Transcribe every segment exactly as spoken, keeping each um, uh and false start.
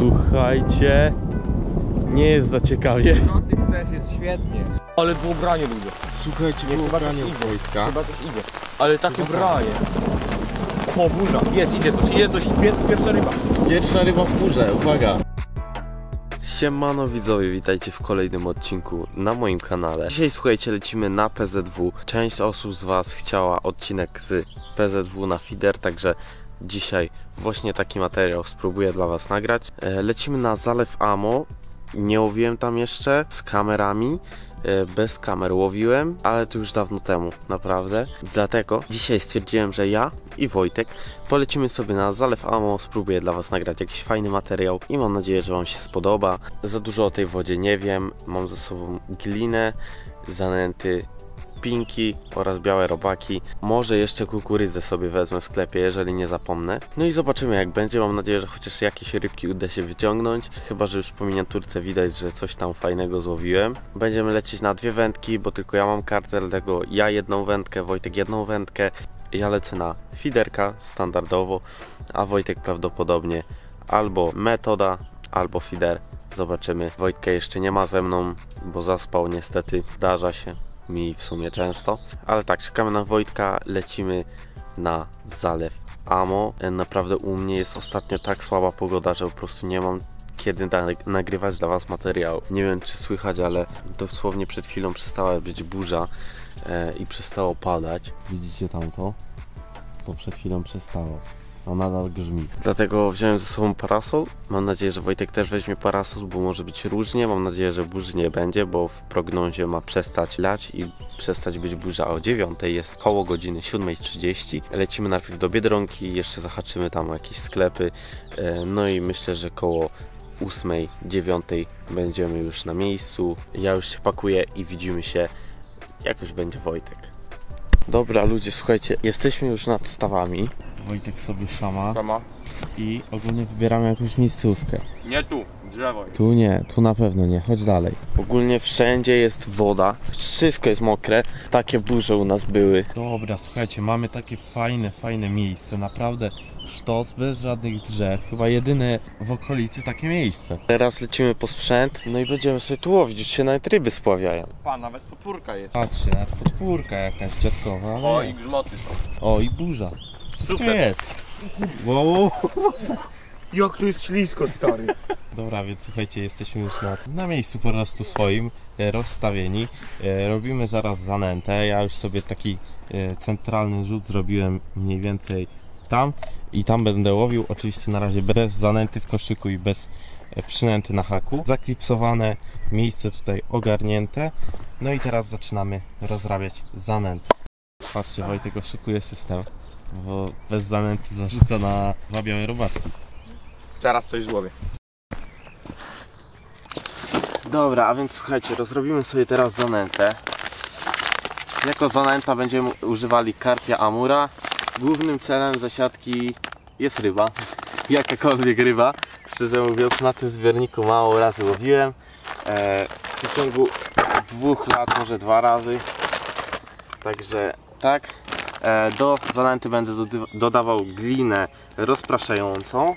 Słuchajcie, nie jest za ciekawie. Co ty chcesz, jest świetnie. Ale było branie ludzie. Słuchajcie, Nie, było chyba branie też u idzie. Wojtka. Chyba też idzie. Ale takie branie. O, burza. Jest, idzie coś, idzie coś. Pierwsza ryba. Pierwsza ryba w burze, uwaga. Siemano widzowie, witajcie w kolejnym odcinku na moim kanale. Dzisiaj słuchajcie, lecimy na P Z W. Część osób z was chciała odcinek z P Z W na feeder, także dzisiaj właśnie taki materiał spróbuję dla was nagrać. Lecimy na Zalew Amo. Nie łowiłem tam jeszcze z kamerami, bez kamer łowiłem, ale to już dawno temu, naprawdę. Dlatego dzisiaj stwierdziłem, że ja i Wojtek polecimy sobie na Zalew Amo, spróbuję dla was nagrać jakiś fajny materiał i mam nadzieję, że wam się spodoba. Za dużo o tej wodzie nie wiem, mam ze sobą glinę, zanęty, pinki oraz białe robaki. Może jeszcze kukurydzę sobie wezmę w sklepie, jeżeli nie zapomnę. No i zobaczymy jak będzie. Mam nadzieję, że chociaż jakieś rybki uda się wyciągnąć. Chyba że już po miniaturce widać, że coś tam fajnego złowiłem. Będziemy lecieć na dwie wędki, bo tylko ja mam kartę, dlatego ja jedną wędkę, Wojtek jedną wędkę. Ja lecę na feederka standardowo, a Wojtek prawdopodobnie albo metoda, albo feeder. Zobaczymy. Wojtka jeszcze nie ma ze mną, bo zaspał niestety. Zdarza się mi w sumie często, ale tak, czekamy na Wojtka, lecimy na Zalew Amo. Naprawdę u mnie jest ostatnio tak słaba pogoda, że po prostu nie mam kiedy nagrywać dla was materiał. Nie wiem czy słychać, ale dosłownie przed chwilą przestała być burza e, i przestało padać. Widzicie tamto? To przed chwilą przestało. A nadal grzmi. Dlatego wziąłem ze sobą parasol. Mam nadzieję, że Wojtek też weźmie parasol, bo może być różnie. Mam nadzieję, że burzy nie będzie, bo w prognozie ma przestać lać i przestać być burza o dziewiątej. Jest koło godziny siódmej trzydzieści. Lecimy najpierw do Biedronki, jeszcze zahaczymy tam jakieś sklepy. No i myślę, że koło ósmej, dziewiątej będziemy już na miejscu. Ja już się pakuję i widzimy się, jak już będzie Wojtek. Dobra ludzie, słuchajcie, jesteśmy już nad stawami. Wojtek sobie szama Sama. i ogólnie wybieramy jakąś miejscówkę. Nie tu, drzewo. Tu nie, tu na pewno nie, chodź dalej. Ogólnie wszędzie jest woda, wszystko jest mokre, takie burze u nas były. Dobra, słuchajcie, mamy takie fajne, fajne miejsce, naprawdę sztos, bez żadnych drzew, chyba jedyne w okolicy takie miejsce. Teraz lecimy po sprzęt, no i będziemy sobie tu łowić, już się nawet ryby spławiają. Pa, nawet podpórka jest. Patrzcie, nawet podpórka jakaś dziadkowa. Ale... O, i grzmoty są. O, i burza. Wszystko Super. jest. Wow. Jak tu jest ślisko, stary. Dobra, więc słuchajcie, jesteśmy już na, na miejscu po prostu swoim, e, rozstawieni. E, robimy zaraz zanętę. Ja już sobie taki e, centralny rzut zrobiłem mniej więcej tam i tam będę łowił. Oczywiście na razie bez zanęty w koszyku i bez e, przynęty na haku. Zaklipsowane, miejsce tutaj ogarnięte. No i teraz zaczynamy rozrabiać zanętę. Patrzcie, Wojtek szykuje system, bo bez zanęty zarzuca na dwa białe robaczki. Zaraz coś złowię. Dobra, a więc słuchajcie, rozrobimy sobie teraz zanętę. Jako zanęta będziemy używali karpia amura. Głównym celem zasiadki jest ryba. Jakakolwiek ryba. Szczerze mówiąc, na tym zbiorniku mało razy łowiłem. E, w ciągu dwóch lat, może dwa razy. Także tak. E, do zanęty będę dodawał glinę rozpraszającą.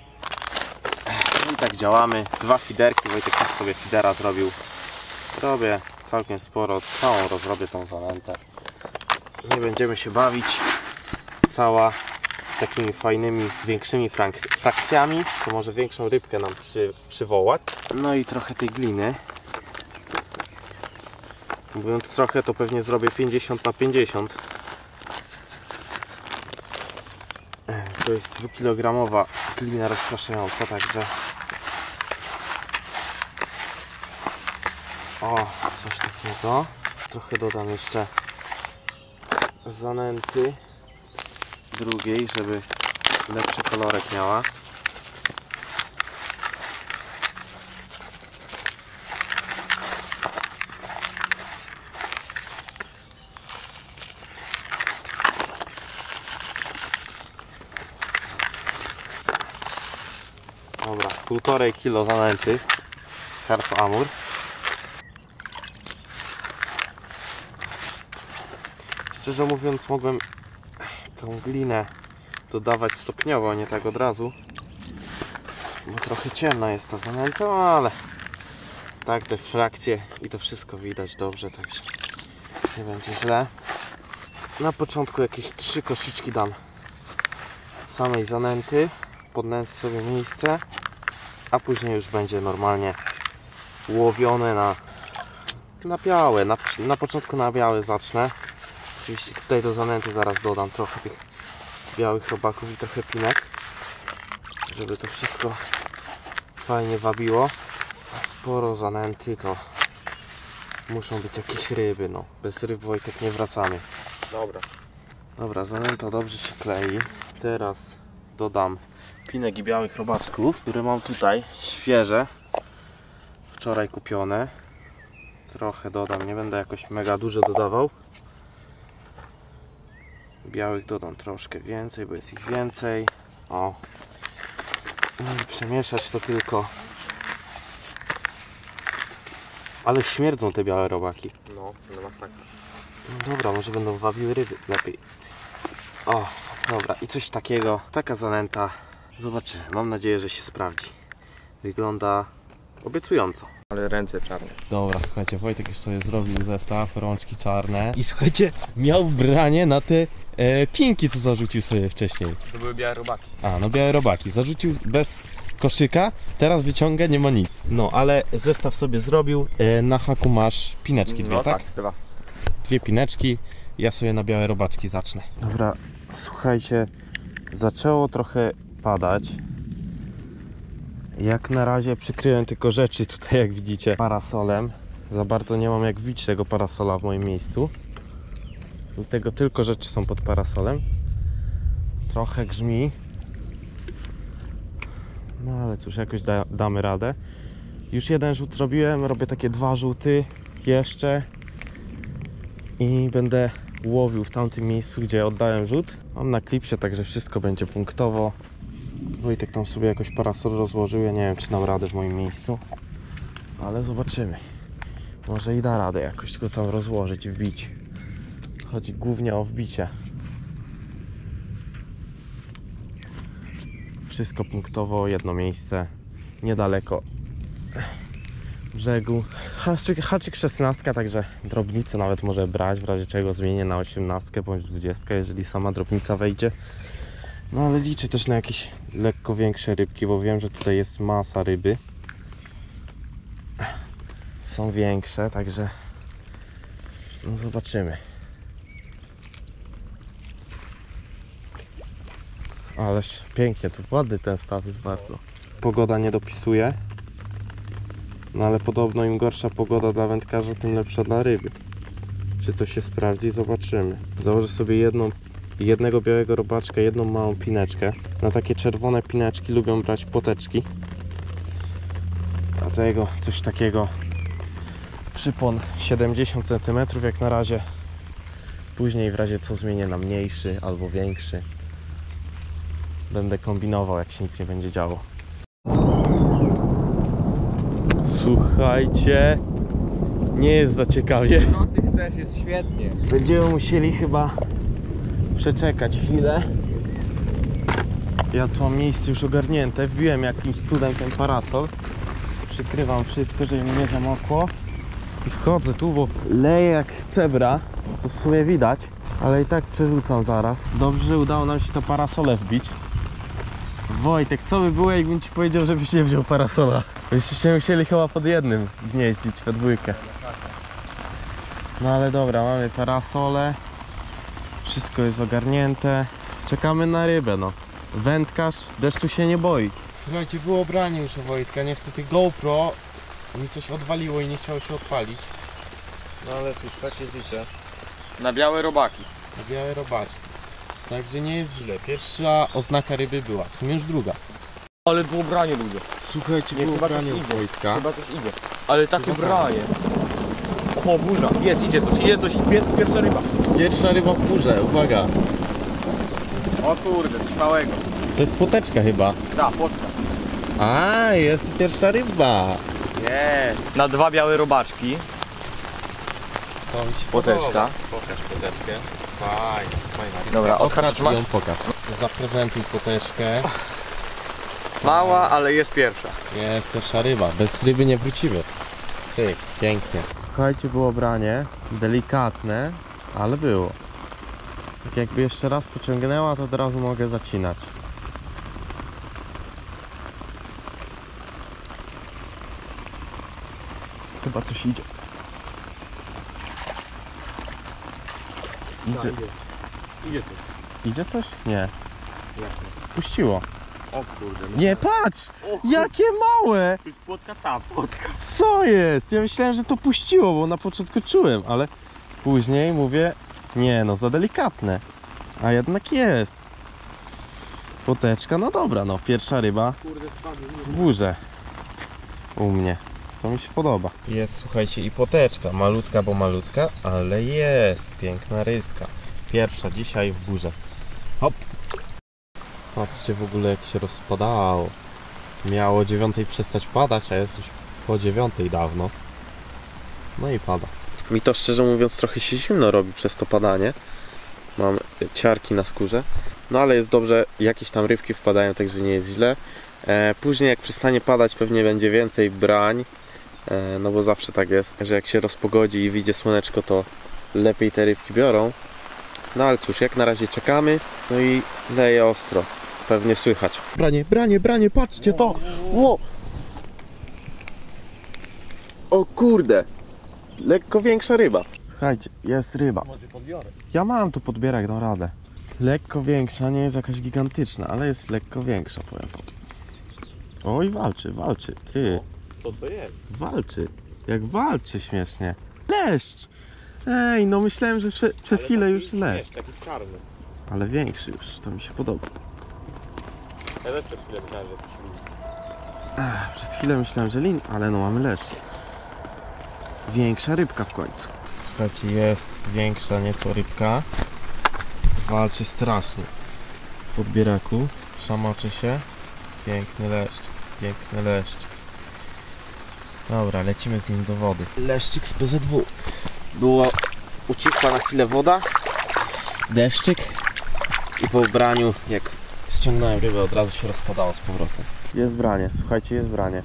I tak działamy. Dwa fiderki. Wojtek też sobie fidera zrobił. Robię całkiem sporo. Całą rozrobię tą zanętę. Nie będziemy się bawić. Cała z takimi fajnymi, większymi frak frakcjami. To może większą rybkę nam przy przywołać. No i trochę tej gliny. Mówiąc trochę, to pewnie zrobię pięćdziesiąt na pięćdziesiąt. To jest dwukilogramowa glina rozpraszająca, także o, coś takiego. Trochę dodam jeszcze zanęty drugiej, żeby lepszy kolorek miała. Dobra, półtorej kilo zanęty karp amur. Szczerze mówiąc, mogłem tą glinę dodawać stopniowo, nie tak od razu. bo trochę ciemna jest ta zanęta, no ale tak te frakcje i to wszystko widać dobrze, także nie będzie źle. Na początku jakieś trzy koszyczki dam samej zanęty, podnęcę sobie miejsce, a później już będzie normalnie łowione na, na białe. Na, na początku na białe zacznę. Oczywiście tutaj do zanęty zaraz dodam trochę tych białych robaków i trochę pinek, żeby to wszystko fajnie wabiło. A sporo zanęty to muszą być jakieś ryby, no. Bez ryb, Wojtek, nie wracamy. Dobra. Dobra, zanęta dobrze się klei. Teraz dodam pinek i białych robaczków, które mam tutaj świeże, wczoraj kupione. Trochę dodam, nie będę jakoś mega dużo dodawał. Białych dodam troszkę więcej, bo jest ich więcej. O. I przemieszać to tylko. Ale śmierdzą te białe robaki. No, no masakra. No dobra, może będą wabiły ryby lepiej. O, dobra, i coś takiego, taka zanęta. Zobaczymy, mam nadzieję, że się sprawdzi. Wygląda obiecująco. Ale ręce czarne. Dobra, słuchajcie, Wojtek już sobie zrobił zestaw, rączki czarne. I słuchajcie, miał branie na te e, pinki, co zarzucił sobie wcześniej. To były białe robaki. A, no białe robaki. Zarzucił bez koszyka, teraz wyciąga, nie ma nic. No, ale zestaw sobie zrobił. E, na haku masz pineczki dwie, no, tak? tak? Dwa. Dwie pineczki. Ja sobie na białe robaczki zacznę. Dobra, słuchajcie, zaczęło trochę padać. Jak na razie przykryłem tylko rzeczy tutaj, jak widzicie, parasolem. Za bardzo nie mam jak wbić tego parasola w moim miejscu. Dlatego tylko rzeczy są pod parasolem. Trochę grzmi. No ale cóż, jakoś da, damy radę. Już jeden rzut zrobiłem, robię takie dwa rzuty jeszcze. I będę łowił w tamtym miejscu, gdzie oddałem rzut. Mam na klipsie, także wszystko będzie punktowo. Wojtek tam sobie jakoś parasol rozłożył. Ja nie wiem, czy dam radę w moim miejscu, ale zobaczymy. Może i da radę jakoś go tam rozłożyć i wbić. Chodzi głównie o wbicie. Wszystko punktowo, jedno miejsce, niedaleko brzegu. Haczyk, haczyk szesnastka, także drobnicę nawet może brać, w razie czego zmienię na osiemnastkę bądź dwudziestkę, jeżeli sama drobnica wejdzie. No ale liczę też na jakieś lekko większe rybki, bo wiem, że tutaj jest masa ryby. Są większe, także no zobaczymy. Ależ pięknie, tu ładny ten staw jest bardzo. Pogoda nie dopisuje. No ale podobno im gorsza pogoda dla wędkarza, tym lepsza dla ryby. Czy to się sprawdzi? Zobaczymy. Założę sobie jedną, jednego białego robaczka, jedną małą pineczkę. Na takie czerwone pineczki lubią brać poteczki. Dlatego coś takiego. Przypon siedemdziesiąt centymetrów jak na razie. Później w razie co zmienię na mniejszy albo większy. Będę kombinował, jak się nic nie będzie działo. Słuchajcie, nie jest za ciekawie. No ty chcesz, jest świetnie. Będziemy musieli chyba przeczekać chwilę. Ja tu mam miejsce już ogarnięte. Wbiłem jakimś cudem ten parasol. Przykrywam wszystko, żeby mi nie zamokło. I wchodzę tu, bo leje jak z cebra, co w sumie widać. Ale i tak przerzucam zaraz. Dobrze, że udało nam się to parasole wbić. Wojtek, co by było, jakbym ci powiedział, żebyś nie wziął parasola? Byście się musieli chyba pod jednym gnieździć we dwójkę. No ale dobra, mamy parasole. Wszystko jest ogarnięte. Czekamy na rybę, no. Wędkarz deszczu się nie boi. Słuchajcie, było branie już u Wojtka. Niestety GoPro mi coś odwaliło i nie chciało się odpalić. No ale cóż, takie życie. Na białe robaki. Na białe robaczki. Także nie jest źle. Pierwsza oznaka ryby była, w sumie już druga. Ale było branie ludzie. Słuchajcie, Nie, było chyba branie też u idzie. Wojtka. Chyba też idzie. Ale takie Chyba branie. O burza. Jest, idzie coś, idzie coś. Pier- Pierwsza ryba. Pierwsza ryba w górze, uwaga. O kurde, coś małego. To jest poteczka chyba. Da, płotka. A, jest pierwsza ryba. Jest. Na dwa białe robaczki. To mi się Poteczka. podoba. Pokaż poteczkę. Fajnie, fajna ryba. Dobra, Otwacz odhacz masz. ją, pokaż. Zaprezentuj poteczkę. Mała, ale jest pierwsza. Jest pierwsza ryba, bez ryby nie wrócimy. Ty, pięknie. Słuchajcie, było branie, delikatne, ale było. Tak jakby jeszcze raz pociągnęła, to od razu mogę zacinać. Chyba coś idzie. Idzie, Idzie tu. idzie coś? Nie. Jak Puściło. O kurde. Nie, patrz! O kurde. Jakie małe! To jest płotka, ta płotka. Co jest? Ja myślałem, że to puściło, bo na początku czułem, ale później mówię, nie no, za delikatne. A jednak jest. Poteczka, no dobra, no pierwsza ryba Kurde, spadł. w górze u mnie. To mi się podoba. Jest, słuchajcie, i poteczka. Malutka, bo malutka, ale jest. Piękna rybka. Pierwsza dzisiaj w górze. Hop. Patrzcie w ogóle, jak się rozpadało. Miało o dziewiątej przestać padać, a jest już po dziewiątej dawno. No i pada. Mi to szczerze mówiąc trochę się zimno robi przez to padanie. Mam ciarki na skórze. No ale jest dobrze, jakieś tam rybki wpadają, także nie jest źle. E, później jak przestanie padać, pewnie będzie więcej brań. E, no bo zawsze tak jest, że jak się rozpogodzi i wyjdzie słoneczko, to lepiej te rybki biorą. No ale cóż, jak na razie czekamy. No i leje ostro. Pewnie słychać. Branie, branie, branie, patrzcie to! Ło! O kurde! Lekko większa ryba. Słuchajcie, jest ryba. Może podbiorę. Ja mam tu podbierak, dam radę. Lekko większa, nie jest jakaś gigantyczna, ale jest lekko większa, powiem wam. Oj, walczy, walczy, ty. Co to jest? Walczy. Jak walczy śmiesznie. Leszcz! Ej, no myślałem, że prze, przez Ale chwilę taki, już leszcz. Wiesz, taki czarny. Ale większy już, to mi się podoba. Ja też przez chwilę myślałem, że jakiś lin. Ech, przez chwilę myślałem, że lin, ale no mamy leszcz. Większa rybka w końcu. Słuchajcie, jest większa nieco rybka. Walczy strasznie. W podbieraku szamoczy się. Piękny leszcz, piękny leszcz. Dobra, lecimy z nim do wody. Leszczyk z P Z W. Było, ucichła na chwilę woda. Deszczyk. I po ubraniu, jak ściągnąłem rybę, od razu się rozpadało z powrotem. Jest branie, słuchajcie, jest branie.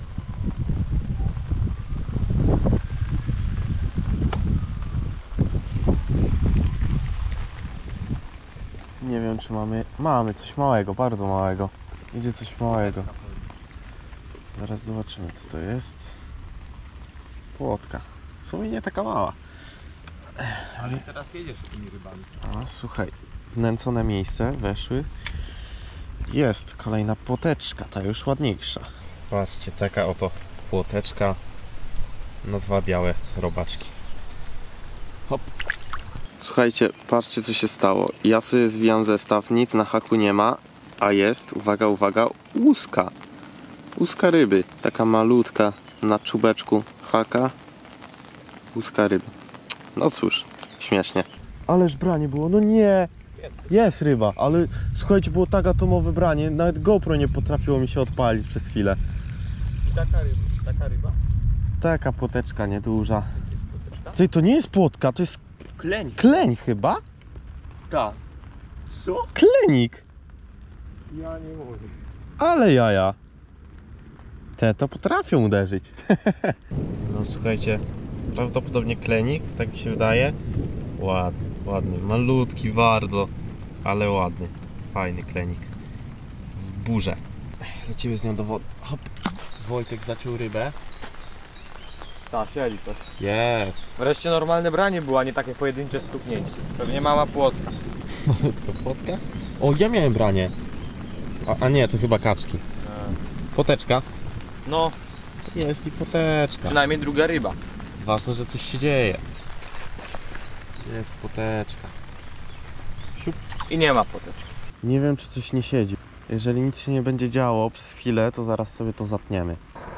Nie wiem, czy mamy... Mamy coś małego, bardzo małego. Idzie coś małego. Zaraz zobaczymy, co to jest. Płotka. W sumie nie taka mała. Ale teraz jedziesz z tymi rybami. A, słuchaj, wnęcone miejsce, weszły. Jest kolejna płoteczka, ta już ładniejsza. Patrzcie, taka oto płoteczka na dwa białe robaczki. Hop. Słuchajcie, patrzcie, co się stało. Ja sobie zwijam zestaw, nic na haku nie ma, a jest, uwaga, uwaga, łuska. Łuska ryby, taka malutka na czubeczku haka. Łuska ryby. No cóż, śmiesznie. Ależ branie było, no nie. Jest ryba, ale słuchajcie, było tak atomowe branie, nawet GoPro nie potrafiło mi się odpalić przez chwilę. I taka ryba, taka ryba? Taka płoteczka nieduża. Płoteczka? Ty, to nie jest płotka, to jest Kleń. kleń chyba? Tak. Co? Klenik. Ja nie mówię. Ale jaja. Te to potrafią uderzyć. No słuchajcie, prawdopodobnie klenik, tak mi się wydaje. Ładny, ładny, malutki bardzo, ale ładny, fajny klenik. W burze. Lecimy z nią do wody. Hop. Wojtek zaciął rybę. Tak, siedzi to. Jest. Wreszcie normalne branie było, a nie takie pojedyncze stuknięcie. Pewnie mała płotka. Malutka płotka. O, ja miałem branie. A, a nie, to chyba kaczki. Poteczka. No, Jest i poteczka. przynajmniej druga ryba. Ważne, że coś się dzieje. Jest poteczka. Siup. I nie ma płoteczki. Nie wiem, czy coś nie siedzi. Jeżeli nic się nie będzie działo przez chwilę, to zaraz sobie to zatniemy.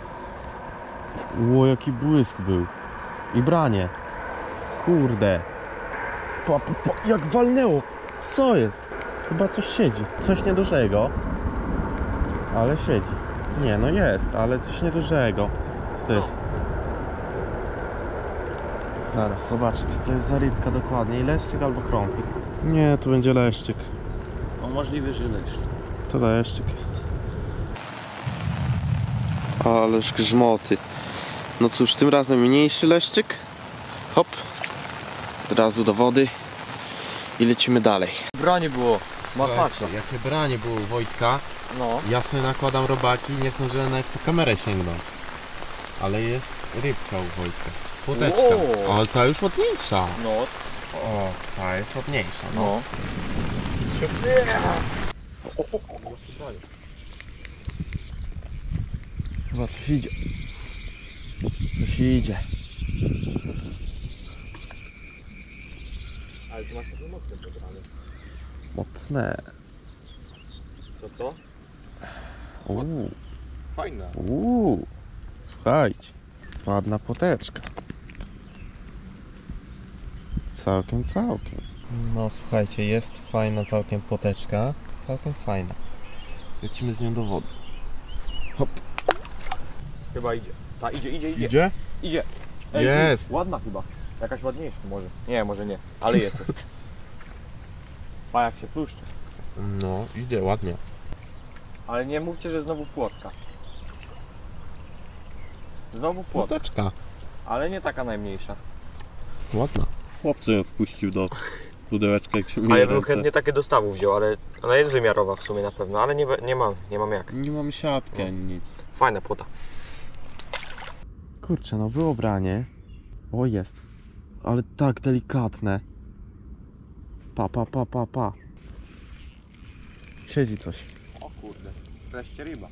Ło, jaki błysk był. I branie. Kurde. Pa, pa, pa, jak walnęło. Co jest? Chyba coś siedzi. Coś niedużego. Ale siedzi. Nie, no jest, ale coś niedużego. Co to jest? Zaraz, zobaczcie, co to jest za rybka dokładnie. Leszczyk albo krąpik? Nie, to będzie leszczyk. No możliwe, że leszcz. To leszczyk jest. Ależ grzmoty. No cóż, tym razem mniejszy leszczyk. Hop. Od razu do wody. I lecimy dalej. Branie było. Masakra. Jakie branie było u Wojtka. No. Ja sobie nakładam robaki, nie zdążyłem nawet po kamerę sięgnąć. Ale jest rybka u Wojtka. Płoteczka. Wow. Ale ta już ładniejsza. No. O, ta jest ładniejsza. No. No. Chyba coś idzie. Coś idzie. Ale ty masz takie mocne pobrane. Mocne. Co to? Uuu. Fajna. Uuu. Słuchajcie. Ładna poteczka. Całkiem, całkiem. No słuchajcie, jest fajna całkiem poteczka. Całkiem fajna. Lecimy z nią do wody. Hop. Chyba idzie. Ta idzie, idzie, idzie. Idzie? Idzie. Jest. Ładna chyba. Jakaś ładniejsza może. Nie, może nie. Ale jest. Pa jak się pluszczy. No, idzie ładnie. Ale nie mówcie, że znowu płotka. Znowu płotka. Poteczka. Ale nie taka najmniejsza. Ładna. Chłopcy ją wpuścił do pudełeczka, jak się A ja bym chętnie takie dostawu wziął, ale ona jest wymiarowa w sumie na pewno, ale nie, nie mam, nie mam jak. Nie mam siatki ani nic. Fajna płota. Kurczę, no było branie. O, jest. Ale tak delikatne. Pa, pa, pa, pa, pa. Siedzi coś. O kurde, wreszcie ryba.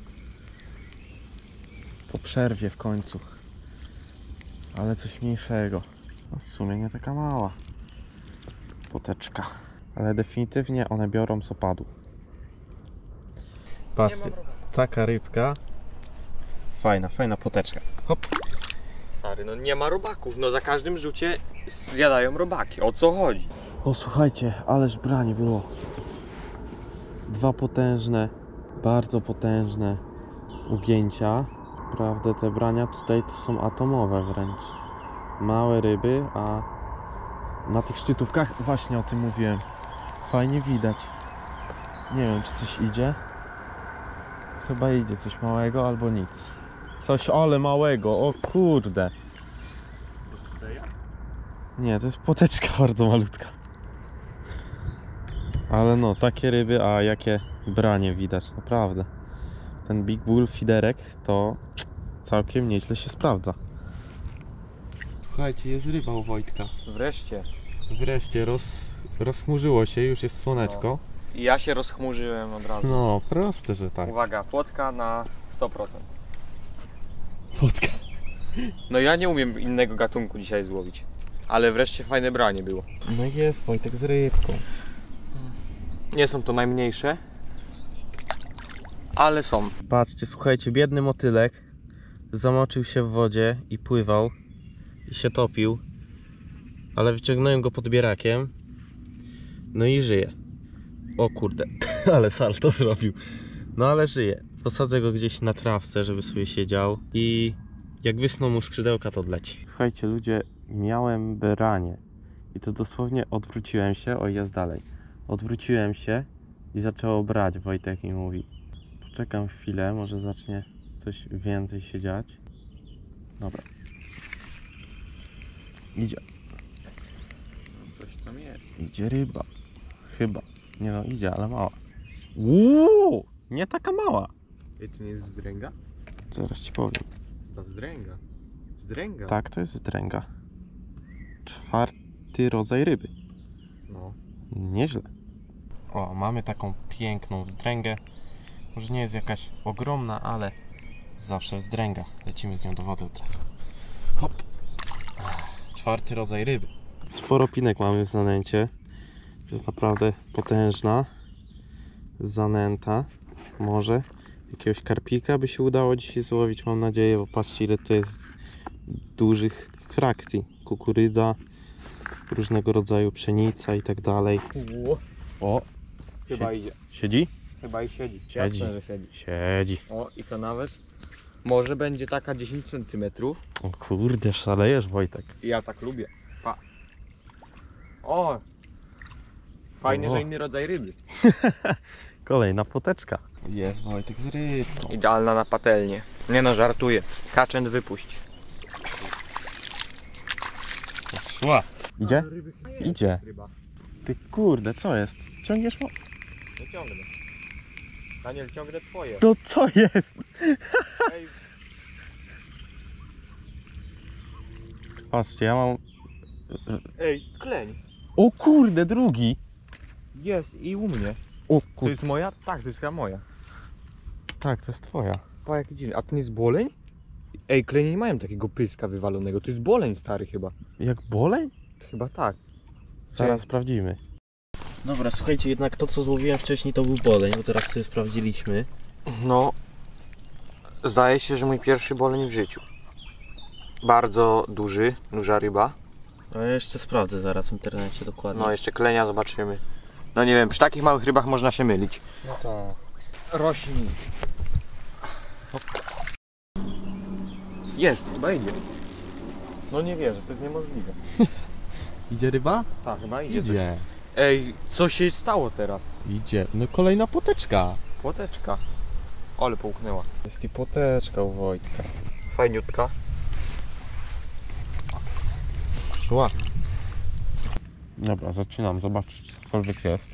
Po przerwie w końcu. Ale coś mniejszego. No w sumie nie taka mała poteczka. Ale definitywnie one biorą z opadu. Patrzcie, taka rybka. Fajna, fajna poteczka. Hop. Stary, no nie ma robaków, no za każdym rzucie zjadają robaki, o co chodzi? O słuchajcie, ależ branie było. Dwa potężne, bardzo potężne ugięcia. Prawda, te brania tutaj to są atomowe wręcz. Małe ryby, a na tych szczytówkach właśnie o tym mówiłem. Fajnie widać. Nie wiem, czy coś idzie. Chyba idzie coś małego albo nic. Coś ale małego, o kurde. Nie, to jest poteczka bardzo malutka. Ale no, takie ryby, a jakie branie widać, naprawdę. Ten Big Bull fiderek to całkiem nieźle się sprawdza. Słuchajcie, jest ryba u Wojtka. Wreszcie. Wreszcie roz, rozchmurzyło się, już jest słoneczko. I ja się rozchmurzyłem od razu. No, proste, że tak. Uwaga, płotka na sto procent. Wodka. No ja nie umiem innego gatunku dzisiaj złowić. Ale wreszcie fajne branie było. No jest Wojtek z rybką. Nie są to najmniejsze, ale są. Patrzcie, słuchajcie, biedny motylek zamoczył się w wodzie i pływał i się topił, ale wyciągnąłem go podbierakiem, no i żyje. O kurde, ale salto zrobił. No ale żyje. Posadzę go gdzieś na trawce, żeby sobie siedział i jak wysną mu skrzydełka, to odleci. Słuchajcie ludzie, miałem branie i to dosłownie odwróciłem się, o jest dalej. Odwróciłem się i zaczęło brać. Wojtek mi mówi, poczekam chwilę, może zacznie coś więcej się dziać. Dobra. Idzie. Coś tam jest. Idzie ryba. Chyba. Nie no, idzie, ale mała. Uuu, nie taka mała. Ej, to nie jest wzdręga? Zaraz ci powiem. To wzdręga. Wzdręga? Tak, to jest dręga. Czwarty rodzaj ryby. No. Nieźle. O, mamy taką piękną wzdręgę. Może nie jest jakaś ogromna, ale zawsze wzdręga. Lecimy z nią do wody od razu. Hop. Czwarty rodzaj ryby. Sporo pinek mamy w zanęcie. Jest naprawdę potężna. Zanęta. Może jakiegoś karpika by się udało dzisiaj złowić, mam nadzieję, bo patrzcie ile tu jest dużych frakcji. Kukurydza, różnego rodzaju pszenica i tak dalej. O, Chyba siedzi. idzie. Siedzi? Chyba i siedzi. Siedzi. Jasne, że siedzi. Siedzi. O, i to nawet może będzie taka dziesięć centymetrów. O kurde, szalejesz Wojtek. I ja tak lubię. Pa. O! Fajnie, O. że inny rodzaj ryby. Kolejna poteczka. Jest Wojtek z rybką. Idealna na patelnię. Nie no, żartuję. Kaczęt wypuść. Szła. Idzie? Idzie. Ty kurde, co jest? Ciągniesz mo... Nie ciągnę. Daniel, ciągnę twoje. To co jest? Ej, Patrzcie, ja mam... ej, kleń. O kurde, drugi. Jest i u mnie. O To kurde. jest moja? Tak, to jest chyba moja. Tak, to jest twoja. Pa, jaki dziwny. A to nie jest boleń? Ej, klenie nie mają takiego pyska wywalonego. To jest boleń stary chyba. Jak boleń? Chyba tak. Zaraz sprawdzimy. Dobra, słuchajcie, jednak to co złowiłem wcześniej to był boleń, bo teraz sobie sprawdziliśmy. No, zdaje się, że mój pierwszy boleń w życiu. Bardzo duży, duża ryba. A ja jeszcze sprawdzę zaraz w internecie dokładnie. No, jeszcze klenia zobaczymy. No nie wiem, przy takich małych rybach można się mylić. No tak. Rośnij. Jest, chyba idzie. No nie wierzę, to jest niemożliwe. Idzie ryba? Tak, chyba idzie. Idzie. Ej, co się stało teraz? Idzie. No kolejna poteczka. Płoteczka. Ale połknęła. Jest i poteczka u Wojtka. Fajniutka. Szła. Dobra, zaczynam zobaczyć, czy cokolwiek jest.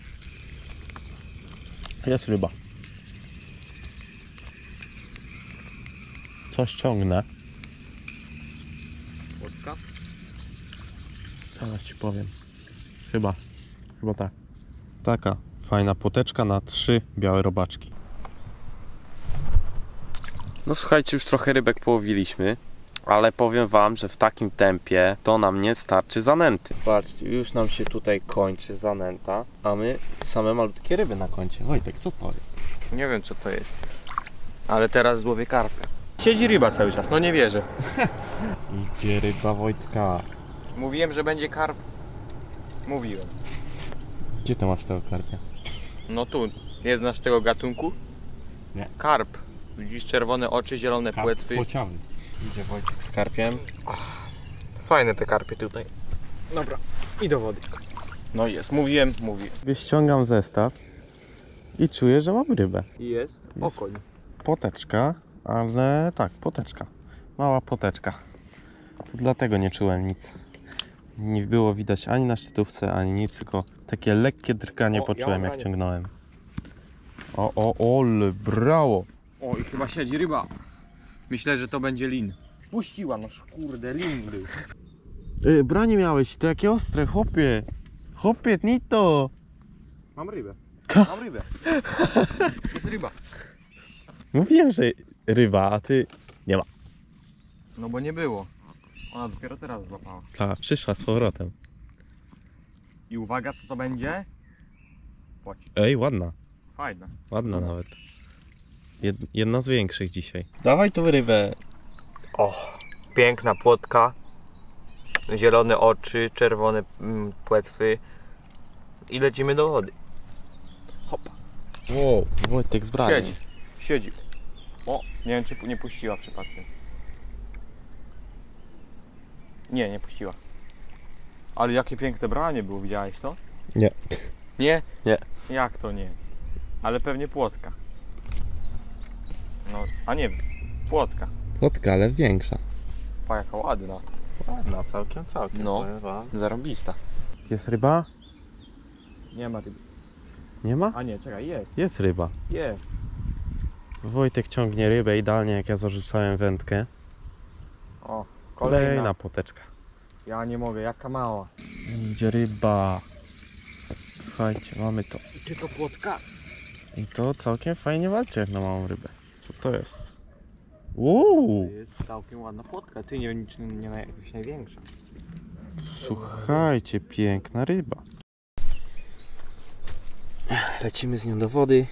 Jest ryba. Coś ciągnę. Płotka? Zaraz ci powiem. Chyba. Chyba tak. Taka fajna poteczka na trzy białe robaczki. No słuchajcie, już trochę rybek połowiliśmy. Ale powiem wam, że w takim tempie to nam nie starczy zanęty. Patrzcie, już nam się tutaj kończy zanęta, a my same malutkie ryby na koncie. Wojtek, co to jest? Nie wiem co to jest. Ale teraz złowię karpę. Siedzi ryba cały czas, no nie wierzę. Idzie ryba Wojtka. Mówiłem, że będzie karp. Mówiłem. Gdzie ty masz tego karpia? No tu, nie znasz tego gatunku? Nie. Karp. Widzisz czerwone oczy, zielone płetwy. Płociawy. Idzie Wojtek z karpiem. Fajne te karpie tutaj. Dobra, i do wody. No jest, mówiłem, mówiłem. Ściągam zestaw i czuję, że mam rybę. Jest Jest. okoń. Poteczka, ale tak, poteczka. Mała poteczka. To dlatego nie czułem nic. Nie było widać ani na szczytówce, ani nic, tylko takie lekkie drganie O, poczułem, ja jak mam ciągnąłem. O, o, ole, brawo! O, i chyba siedzi ryba. Myślę, że to będzie lin. Puściła, no kurde, lin był. Yy, branie miałeś, to jakie ostre, chłopie! Chłopie, nie to! Mam rybę. To- Mam rybę. Jest ryba. Mówiłem, że ryba, a ty... No bo nie było. Ona dopiero teraz złapała. Ta, przyszła z powrotem. I uwaga, co to będzie? Płoć. Ej, ładna. Fajna. Ładna nawet. Jed, jedna z większych dzisiaj. Dawaj tu rybę. O, piękna płotka. Zielone oczy, czerwone mm, płetwy. I lecimy do wody. Hopa. Wow, Wojtek z brania. Siedzi. Siedzi. O, nie wiem czy pu- nie puściła przypadkiem. Nie, nie puściła. Ale jakie piękne branie było, widziałeś to? Nie. Nie? Nie. Jak to nie? Ale pewnie płotka. No, a nie, płotka. Płotka, ale większa. Pa, jaka ładna. Ładna, całkiem, całkiem. No. powiem wam. Zarąbista. Jest ryba? Nie ma ryby. Nie ma? A nie, czekaj, jest. Jest ryba. Jest. Wojtek ciągnie rybę idealnie jak ja zarzucałem wędkę. O, Kolejna kolejna. poteczka. Ja nie mogę, jaka mała. Idzie ryba. Słuchajcie, mamy to. I tylko płotka. I to całkiem fajnie walczy jak na małą rybę. Co to jest? Uuu! To jest całkiem ładna płotka. Ty nie, nie, nie na jakaś największa. Słuchajcie, piękna ryba. Lecimy z nią do wody.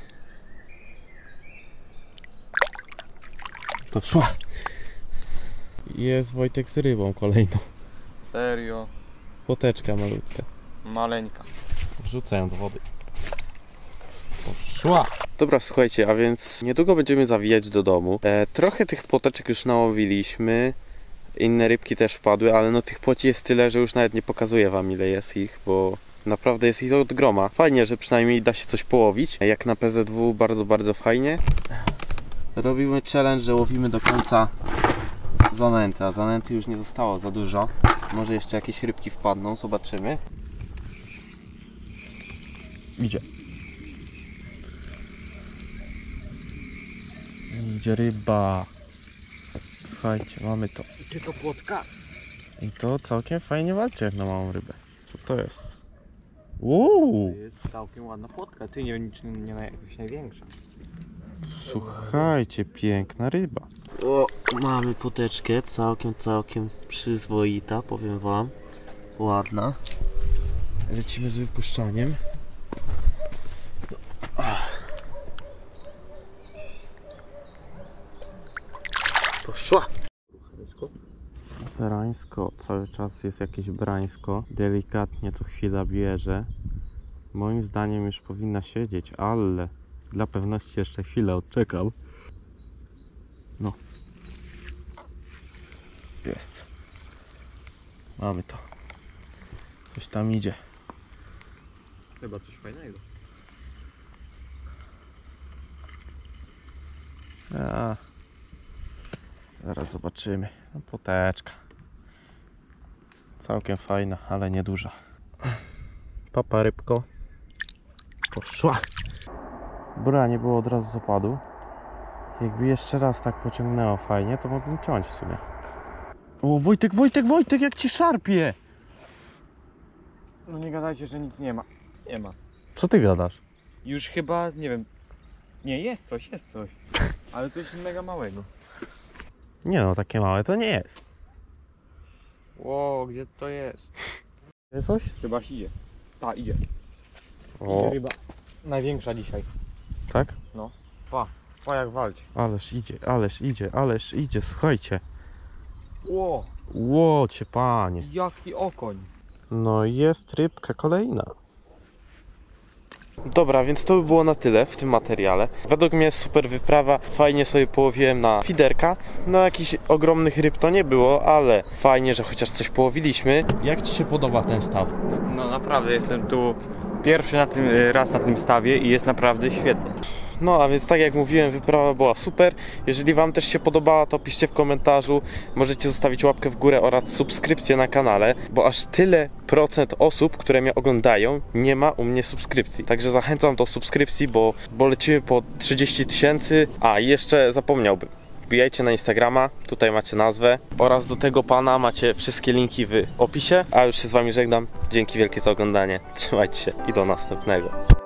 Poszła. Jest Wojtek z rybą kolejną. Serio? Poteczka malutka. Maleńka. Wrzucę ją do wody. Poszła. Dobra, słuchajcie, a więc niedługo będziemy zawijać do domu. E, trochę tych poteczek już nałowiliśmy. Inne rybki też wpadły, ale no tych płoci jest tyle, że już nawet nie pokazuję wam ile jest ich, bo Naprawdę jest ich od groma. Fajnie, że przynajmniej da się coś połowić. Jak na P Z W bardzo, bardzo fajnie. Robimy challenge, że łowimy do końca zanęty, a zanęty już nie zostało za dużo. Może jeszcze jakieś rybki wpadną, zobaczymy. Idzie. Idzie ryba. Słuchajcie, mamy to. Tylko płotka. I to całkiem fajnie walczy jak na małą rybę. Co to jest? Uuu! To jest całkiem ładna płotka. Ty nie wiem, czy nie na jakaś największa. Słuchajcie, piękna ryba. O, mamy poteczkę, całkiem, całkiem przyzwoita, powiem wam. Ładna. Lecimy z wypuszczaniem. Poszła! Brańsko, cały czas jest jakieś brańsko. Delikatnie co chwila bierze. Moim zdaniem już powinna siedzieć, ale dla pewności jeszcze chwilę odczekam. No. Jest. Mamy to. Coś tam idzie. Chyba coś fajnego. A. Zaraz zobaczymy. No, poteczka. Całkiem fajna, ale nieduża. Papa rybko. Poszła. Bra, nie było od razu zapadu. Jakby jeszcze raz tak pociągnęło fajnie, to mógłbym ciąć w sumie. O, Wojtek, Wojtek, Wojtek, jak ci szarpie! No nie gadajcie, że nic nie ma. Nie ma. Co ty gadasz? Już chyba, nie wiem. Nie, jest coś, jest coś. Ale coś mega małego. Nie no, takie małe to nie jest. Ło, gdzie to jest? Jest coś? Chyba idzie. Ta, idzie. O, Idzie ryba. Największa dzisiaj. tak? Pa, pa jak walczy. Ależ idzie, ależ idzie, ależ idzie, słuchajcie. Ło, Łocie, panie. jaki okoń. No jest rybka kolejna. Dobra, więc to by było na tyle w tym materiale. Według mnie jest super wyprawa. Fajnie sobie połowiłem na fiderka. No jakichś ogromnych ryb to nie było, ale fajnie, że chociaż coś połowiliśmy. Jak ci się podoba ten staw? No naprawdę, jestem tu pierwszy na tym, raz na tym stawie i jest naprawdę świetnie. No a więc tak jak mówiłem, wyprawa była super. Jeżeli wam też się podobała, to piszcie w komentarzu. Możecie zostawić łapkę w górę oraz subskrypcję na kanale, bo aż tyle procent osób, które mnie oglądają, nie ma u mnie subskrypcji. Także zachęcam do subskrypcji, bo, bo lecimy po trzydzieści tysięcy. A i jeszcze zapomniałbym. Wbijajcie na Instagrama, tutaj macie nazwę oraz do tego pana macie wszystkie linki w opisie. A już się z wami żegnam. Dzięki wielkie za oglądanie. Trzymajcie się i do następnego.